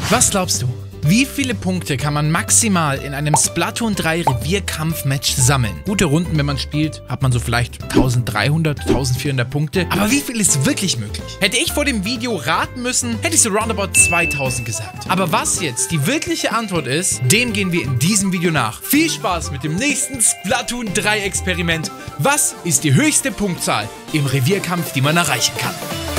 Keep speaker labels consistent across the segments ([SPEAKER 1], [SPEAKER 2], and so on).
[SPEAKER 1] Was glaubst du? Wie viele Punkte kann man maximal in einem Splatoon 3 Revierkampf-Match sammeln? Gute Runden, wenn man spielt, hat man so vielleicht 1300, 1400 Punkte. Aber wie viel ist wirklich möglich? Hätte ich vor dem Video raten müssen, hätte ich so roundabout 2000 gesagt. Aber was jetzt die wirkliche Antwort ist, dem gehen wir in diesem Video nach. Viel Spaß mit dem nächsten Splatoon 3 Experiment. Was ist die höchste Punktzahl im Revierkampf, die man erreichen kann?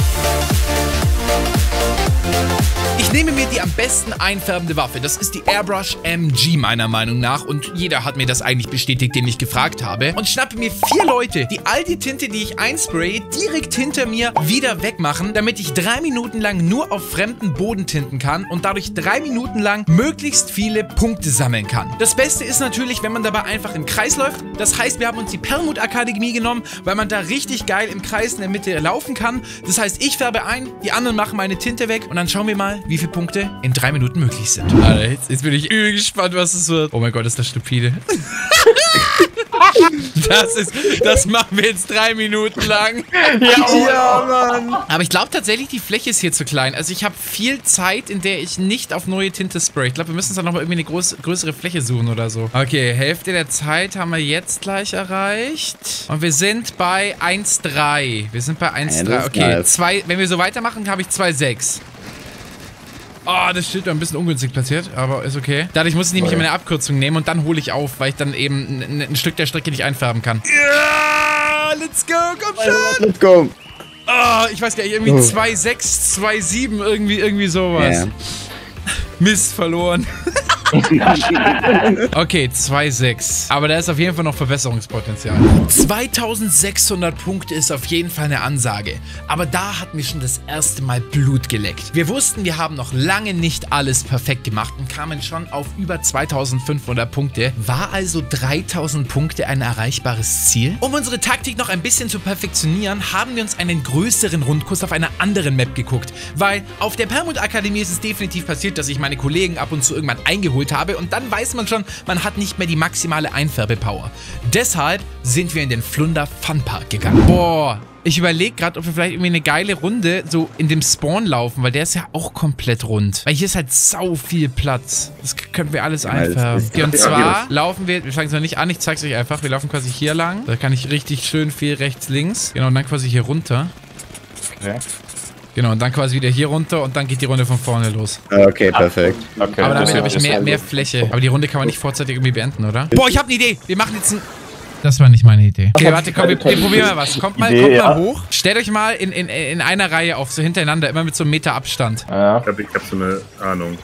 [SPEAKER 1] Ich nehme mir die am besten einfärbende Waffe. Das ist die Airbrush MG meiner Meinung nach. Und jeder hat mir das eigentlich bestätigt, den ich gefragt habe. Und schnappe mir 4 Leute, die all die Tinte, die ich einspraye, direkt hinter mir wieder wegmachen, damit ich 3 Minuten lang nur auf fremden Boden tinten kann und dadurch 3 Minuten lang möglichst viele Punkte sammeln kann. Das Beste ist natürlich, wenn man dabei einfach im Kreis läuft. Das heißt, wir haben uns die Perlmutt Akademie genommen, weil man da richtig geil im Kreis in der Mitte laufen kann. Das heißt, ich färbe ein, die anderen machen meine Tinte weg und dann schauen wir mal, wie viele Punkte in 3 Minuten möglich sind. Alter, jetzt bin ich übel gespannt, was es wird. Oh mein Gott, ist das stupide. Das machen wir jetzt 3 Minuten lang.
[SPEAKER 2] Ja, Mann.
[SPEAKER 1] Aber ich glaube tatsächlich, die Fläche ist hier zu klein. Also ich habe viel Zeit, in der ich nicht auf neue Tinte spray. Ich glaube, wir müssen uns dann nochmal irgendwie eine größere Fläche suchen oder so. Okay, Hälfte der Zeit haben wir jetzt gleich erreicht. Und wir sind bei 1,3. Wir sind bei 1,3. Okay, wenn wir so weitermachen, habe ich 2,6. Oh, das Schild war ein bisschen ungünstig platziert, aber ist okay. Dadurch muss ich nämlich meine Abkürzung nehmen und dann hole ich auf, weil ich dann eben ein Stück der Strecke nicht einfärben kann. Ja, let's go, komm schon!
[SPEAKER 2] Let's go!
[SPEAKER 1] Oh, ich weiß gar nicht, irgendwie 2,6, 2,7, irgendwie sowas. Yeah. Mist, verloren. Okay, 2,6. Aber da ist auf jeden Fall noch Verbesserungspotenzial. 2600 Punkte ist auf jeden Fall eine Ansage. Aber da hat mir schon das erste Mal Blut geleckt. Wir wussten, wir haben noch lange nicht alles perfekt gemacht und kamen schon auf über 2500 Punkte. War also 3000 Punkte ein erreichbares Ziel? Um unsere Taktik noch ein bisschen zu perfektionieren, haben wir uns einen größeren Rundkurs auf einer anderen Map geguckt. Weil auf der Perlmutt Akademie ist es definitiv passiert, dass ich meine Kollegen ab und zu irgendwann eingeholt habe und dann weiß man schon, man hat nicht mehr die maximale Einfärbepower. Deshalb sind wir in den Flunder Funpark gegangen. Boah, ich überlege gerade, ob wir vielleicht irgendwie eine geile Runde so in dem Spawn laufen, weil der ist ja auch komplett rund. Weil hier ist halt sau viel Platz. Das können wir alles einfärben. Okay, und zwar laufen wir fangen es noch nicht an, ich zeig's euch einfach. Wir laufen quasi hier lang. Da kann ich richtig schön viel rechts, links. Genau, und dann quasi hier runter.
[SPEAKER 2] Ja.
[SPEAKER 1] Genau, und dann quasi wieder hier runter und dann geht die Runde von vorne los.
[SPEAKER 2] Okay, perfekt. Okay,
[SPEAKER 1] aber damit habe ich mehr Fläche. Aber die Runde kann man nicht vorzeitig irgendwie beenden, oder? Boah, ich habe eine Idee. Wir machen jetzt ein... Das war nicht meine Idee. Okay, warte, komm, wir probieren mal was. Kommt mal hoch. Stellt euch mal in einer Reihe auf, so hintereinander, immer mit so einem Meter Abstand.
[SPEAKER 3] Ja. Ich hab so eine Ahnung.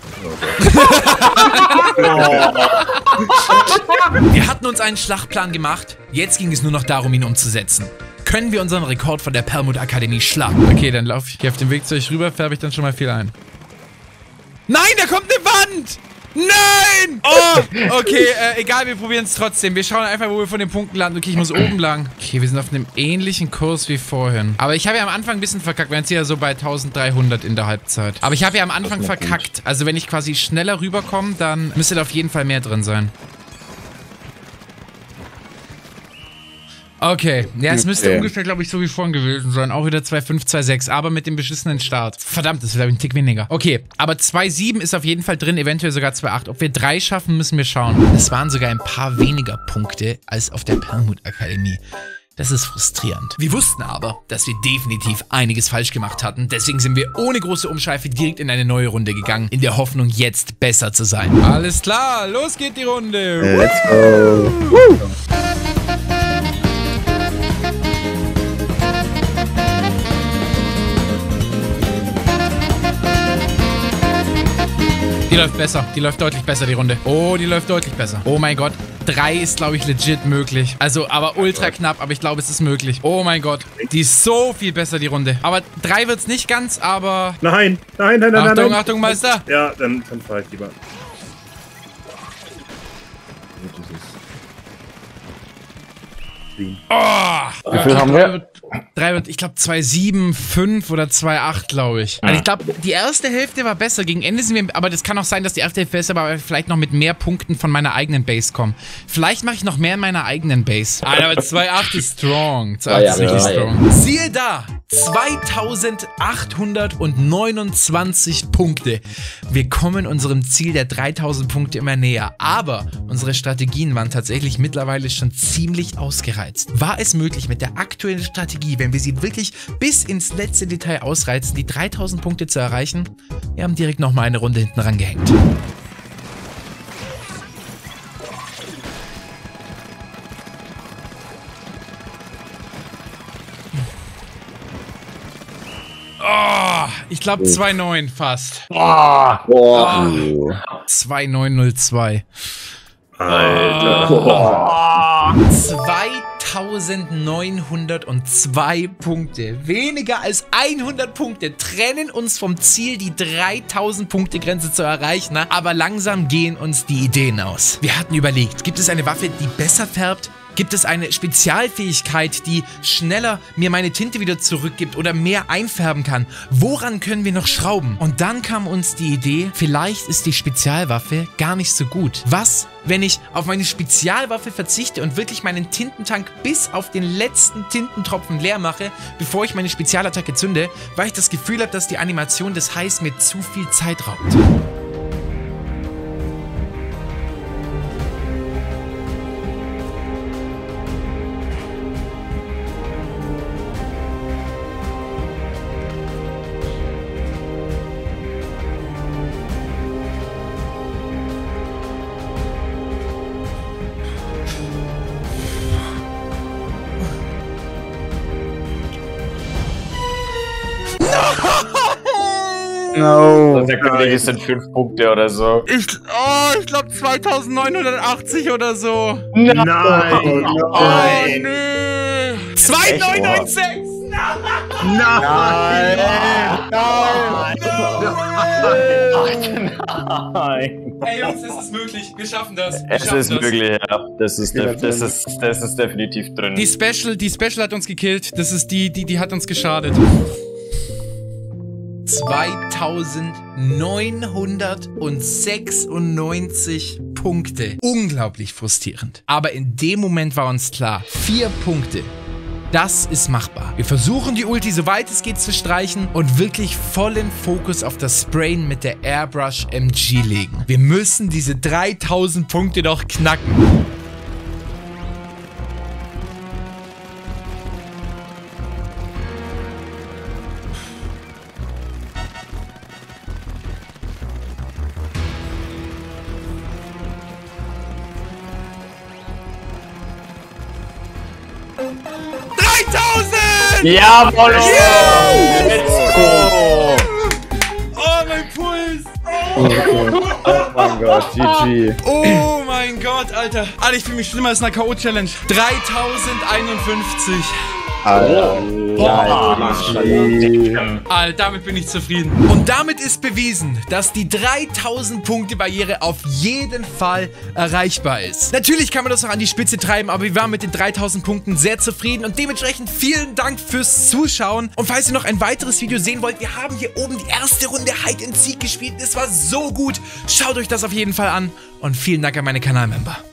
[SPEAKER 1] Wir hatten uns einen Schlachtplan gemacht. Jetzt ging es nur noch darum, ihn umzusetzen. Können wir unseren Rekord von der Perlmutt Akademie schlagen? Okay, dann laufe ich hier auf dem Weg zu euch rüber, färbe ich dann schon mal viel ein. Nein, da kommt eine Wand! Nein! Oh, okay, egal, wir probieren es trotzdem. Wir schauen einfach, wo wir von den Punkten landen. Okay, ich muss oben lang. Okay, wir sind auf einem ähnlichen Kurs wie vorhin. Aber ich habe ja am Anfang ein bisschen verkackt. Wir sind ja so bei 1300 in der Halbzeit. Aber ich habe ja am Anfang verkackt. Also wenn ich quasi schneller rüberkomme, dann müsste da auf jeden Fall mehr drin sein. Okay, ja, es müsste ungefähr, glaube ich, so wie vorhin gewesen sein. Auch wieder 2,5, 2,6, aber mit dem beschissenen Start. Verdammt, das ist, glaube ich, ein Tick weniger. Okay, aber 2,7 ist auf jeden Fall drin, eventuell sogar 2,8. Ob wir 3 schaffen, müssen wir schauen. Es waren sogar ein paar weniger Punkte als auf der Perlmutt Akademie. Das ist frustrierend. Wir wussten aber, dass wir definitiv einiges falsch gemacht hatten. Deswegen sind wir ohne große Umschweife direkt in eine neue Runde gegangen, in der Hoffnung, jetzt besser zu sein. Alles klar, los geht die Runde.
[SPEAKER 2] Let's go. Woo.
[SPEAKER 1] Die läuft besser. Die läuft deutlich besser, die Runde. Oh, die läuft deutlich besser. Oh mein Gott. 3 ist, glaube ich, legit möglich. Also, aber ultra knapp, aber ich glaube, es ist möglich. Oh mein Gott. Die ist so viel besser, die Runde. Aber 3 wird es nicht ganz, aber...
[SPEAKER 3] Nein.
[SPEAKER 1] Achtung, Achtung, Meister.
[SPEAKER 3] Ja, dann fahre ich lieber.
[SPEAKER 1] Oh!
[SPEAKER 2] Wie viel haben wir?
[SPEAKER 1] 3 wird, ich glaube, 2,7, 5 oder 2,8, glaube ich. Also ich glaube, die erste Hälfte war besser. Gegen Ende sind wir, aber das kann auch sein, dass die erste Hälfte besser war, aber vielleicht noch mit mehr Punkten von meiner eigenen Base kommen. Vielleicht mache ich noch mehr in meiner eigenen Base. Aber 2,8 ist strong. 2,8 ist richtig strong. Siehe da! 2829 Punkte. Wir kommen unserem Ziel der 3000 Punkte immer näher, aber unsere Strategien waren tatsächlich mittlerweile schon ziemlich ausgereizt. War es möglich, mit der aktuellen Strategie, wenn wir sie wirklich bis ins letzte Detail ausreizen, die 3000 Punkte zu erreichen? Wir haben direkt nochmal eine Runde hinten rangehängt. Oh, ich glaube 2,9 fast.
[SPEAKER 2] Boah.
[SPEAKER 1] 2,902.
[SPEAKER 3] Alter.
[SPEAKER 1] 2902 Punkte. Weniger als 100 Punkte trennen uns vom Ziel, die 3000 Punkte Grenze zu erreichen. Aber langsam gehen uns die Ideen aus. Wir hatten überlegt, gibt es eine Waffe, die besser färbt? Gibt es eine Spezialfähigkeit, die schneller mir meine Tinte wieder zurückgibt oder mehr einfärben kann? Woran können wir noch schrauben? Und dann kam uns die Idee, vielleicht ist die Spezialwaffe gar nicht so gut. Was, wenn ich auf meine Spezialwaffe verzichte und wirklich meinen Tintentank bis auf den letzten Tintentropfen leer mache, bevor ich meine Spezialattacke zünde, weil ich das Gefühl habe, dass die Animation des Highs mir zu viel Zeit raubt?
[SPEAKER 2] No.
[SPEAKER 4] Der König sind 5 Punkte oder so.
[SPEAKER 1] Ich glaube 2980 oder so.
[SPEAKER 3] Nein!
[SPEAKER 1] Oh, nö. 2996!
[SPEAKER 3] Nein!
[SPEAKER 4] Nein.
[SPEAKER 1] Ey Jungs, es ist möglich. Wir schaffen das.
[SPEAKER 4] Es ist möglich, ja. Das ist definitiv drin.
[SPEAKER 1] Die Special hat uns gekillt. Das ist die hat uns geschadet. 2996 Punkte. Unglaublich frustrierend. Aber in dem Moment war uns klar, 4 Punkte. Das ist machbar. Wir versuchen die Ulti so weit es geht zu streichen und wirklich vollen Fokus auf das Sprayen mit der Airbrush MG legen. Wir müssen diese 3000 Punkte doch knacken.
[SPEAKER 4] Jawohl!
[SPEAKER 1] Yeah!
[SPEAKER 4] Let's go!
[SPEAKER 1] Oh, mein Puls!
[SPEAKER 2] Oh mein Gott, GG.
[SPEAKER 1] Oh mein Gott, Alter. Alter, ich fühle mich schlimmer als eine K.O.-Challenge. 3051.
[SPEAKER 2] Alter.
[SPEAKER 1] Alter, damit bin ich zufrieden. Und damit ist bewiesen, dass die 3000 Punkte Barriere auf jeden Fall erreichbar ist. Natürlich kann man das noch an die Spitze treiben, aber wir waren mit den 3000 Punkten sehr zufrieden und dementsprechend vielen Dank fürs Zuschauen. Und falls ihr noch ein weiteres Video sehen wollt, wir haben hier oben die erste Runde Hide and Seek gespielt. Es war so gut. Schaut euch das auf jeden Fall an und vielen Dank an meine Kanalmember.